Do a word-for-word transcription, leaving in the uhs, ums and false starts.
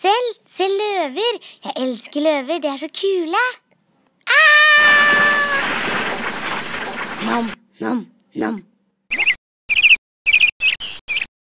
selv. Se løver. Jeg elsker løver, de er så kule. Ah! Nam, nam, nam.